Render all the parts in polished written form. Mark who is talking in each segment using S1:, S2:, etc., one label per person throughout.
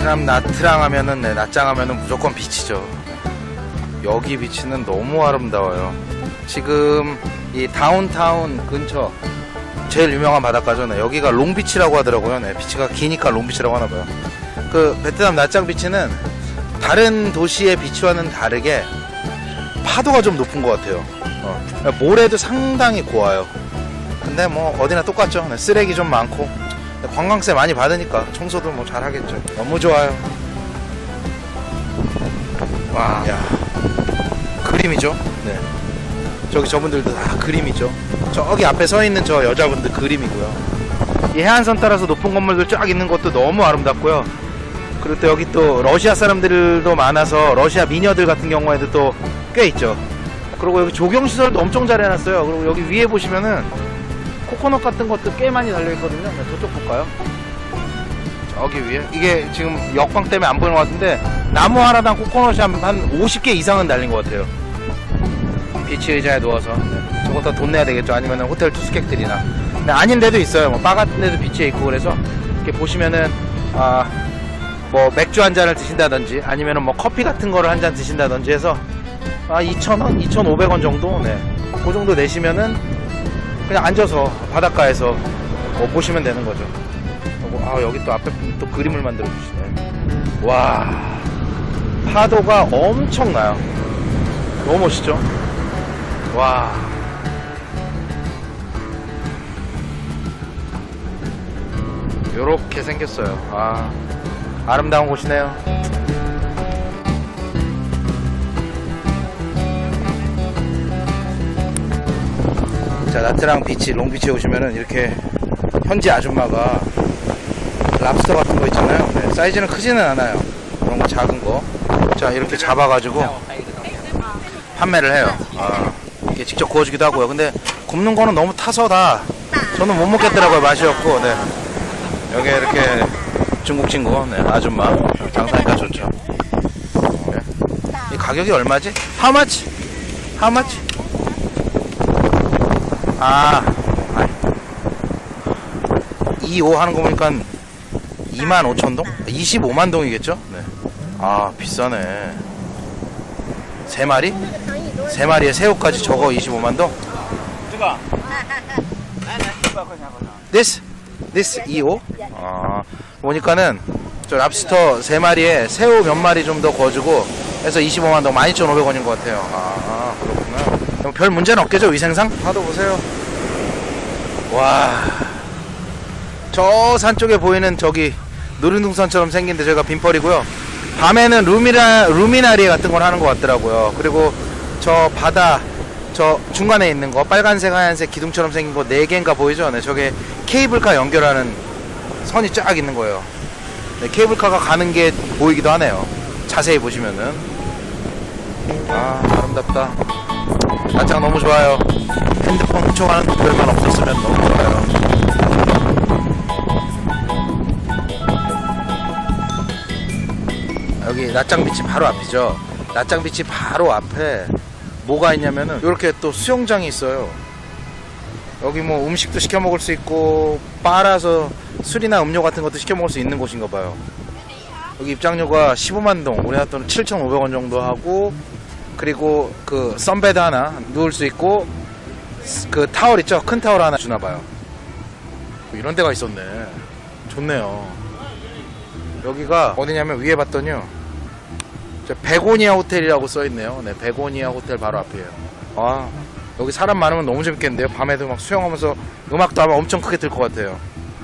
S1: 베트남 나트랑 하면은, 네, 나짱 하면은 무조건 비치죠. 여기 비치는 너무 아름다워요. 지금 이 다운타운 근처 제일 유명한 바닷가죠. 네, 여기가 롱비치라고 하더라고요. 네, 비치가 기니까 롱비치라고 하나봐요. 그 베트남 나짱 비치는 다른 도시의 비치와는 다르게 파도가 좀 높은 것 같아요. 모래도 상당히 고와요. 근데 뭐 어디나 똑같죠. 네, 쓰레기 좀 많고 관광세 많이 받으니까 청소도 뭐 잘하겠죠. 너무 좋아요. 와, 야, 그림이죠. 네, 저기 저분들도 다 그림이죠. 저기 앞에 서 있는 저 여자분들 그림이고요. 이 해안선 따라서 높은 건물들 쫙 있는 것도 너무 아름답고요. 그리고 또 여기 또 러시아 사람들도 많아서 러시아 미녀들 같은 경우에도 또 꽤 있죠. 그리고 여기 조경시설도 엄청 잘 해놨어요. 그리고 여기 위에 보시면은 코코넛 같은 것도 꽤 많이 달려있거든요. 네, 저쪽 볼까요? 저기 위에 이게 지금 역광 때문에 안 보이는 것 같은데 나무 하나당 코코넛이 한 50개 이상은 달린 것 같아요. 비치 의자에 누워서. 네, 저것도 돈 내야 되겠죠. 아니면 호텔 투숙객들이나. 네, 아닌 데도 있어요. 뭐 바 같은 데도 비치에 있고. 그래서 이렇게 보시면은 뭐 맥주 한 잔을 드신다든지 아니면은 뭐 커피 같은 거를 한 잔 드신다든지 해서 2,000원, 2,500원 정도, 네, 그 정도 내시면은 그냥 앉아서 바닷가에서 뭐 보시면 되는 거죠. 여기 또 앞에 또 그림을 만들어 주시네. 와, 파도가 엄청나요. 너무 멋있죠? 와, 요렇게 생겼어요. 아름다운 곳이네요. 자, 나트랑 비치, 롱비치에 오시면은 이렇게 현지 아줌마가 랍스터 같은 거 있잖아요. 네, 사이즈는 크지는 않아요. 그런 거 작은 거. 자, 이렇게 잡아가지고 판매를 해요. 이게 직접 구워주기도 하고요. 근데 굽는 거는 너무 타서 다 저는 못 먹겠더라고요. 맛이 없고. 네. 여기 이렇게 중국 친구, 네, 아줌마 장사니까 좋죠. 네. 이 가격이 얼마지? How much? How much? 2.5 하는 거 보니까 25,000동? 25만 동이겠죠? 네. 비싸네. 3마리? 3마리에 새우까지 저거 25만 동? This 2.5? 보니까는 저 랍스터 3마리에 새우 몇 마리 좀 더 거주고 해서 25만 동, 12,500원인 것 같아요. 그렇구나. 별 문제는 없겠죠, 위생상? 파도 보세요. 와, 저 산 쪽에 보이는 저기 놀이동산처럼 생긴데 저희가 빈펄이고요. 밤에는 루미나리 같은 걸 하는 것 같더라고요. 그리고 저 바다 저 중간에 있는 거 빨간색 하얀색 기둥처럼 생긴 거 4개인가 보이죠? 네, 저게 케이블카 연결하는 선이 쫙 있는 거예요. 네, 케이블카가 가는 게 보이기도 하네요. 자세히 보시면은. 아름답다. 나짱 너무 좋아요. 핸드폰 훔쳐가는 분들만 없었으면 너무 좋아요. 여기 나짱 비치 바로 앞이죠. 나짱 비치 바로 앞에 뭐가 있냐면은 이렇게 또 수영장이 있어요. 여기 뭐 음식도 시켜 먹을 수 있고 바라서 술이나 음료 같은 것도 시켜 먹을 수 있는 곳인가 봐요. 여기 입장료가 15만 동, 우리나라 돈은 7,500원 정도 하고, 그리고 그 선베드 하나 누울 수 있고, 그 타월 있죠? 큰 타월 하나 주나 봐요. 이런 데가 있었네. 좋네요. 여기가 어디냐면 위에 봤더니요, 베고니아 호텔이라고 써있네요. 네, 베고니아 호텔 바로 앞이에요. 여기 사람 많으면 너무 재밌겠는데요. 밤에도 막 수영하면서 음악도 아마 엄청 크게 들 것 같아요.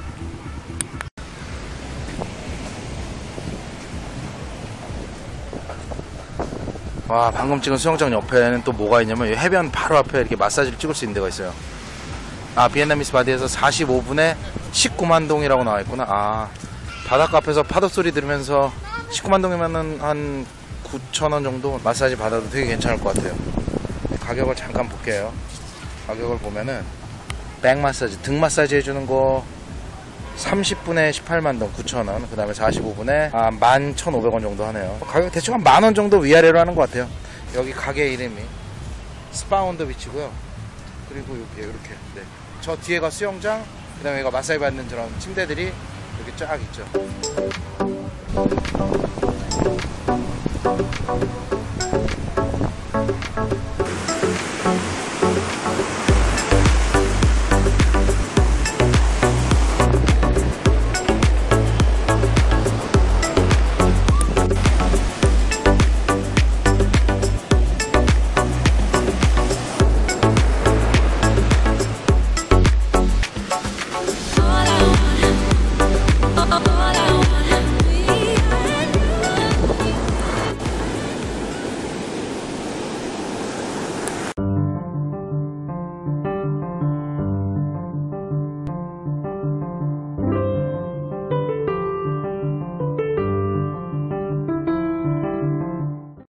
S1: 와, 방금 찍은 수영장 옆에는 또 뭐가 있냐면 해변 바로 앞에 이렇게 마사지를 찍을 수 있는 데가 있어요. 비엔나미스 바디에서 45분에 19만 동이라고 나와 있구나. 바닷가 앞에서 파도 소리 들으면서 19만 동이면은 한 9,000원 정도 마사지 받아도 되게 괜찮을 것 같아요. 가격을 잠깐 볼게요. 가격을 보면은 백 마사지, 등 마사지 해주는 거 30분에 18만 동 9,000원, 그 다음에 45분에 11,500원 정도 하네요. 가격 대충 한 만원 정도 위아래로 하는 것 같아요. 여기 가게 이름이 스파운드 비치고요. 그리고 여기 이렇게, 네, 저 뒤에가 수영장, 그 다음에 여기가 마사지 받는 저런 침대들이 여기 쫙 있죠.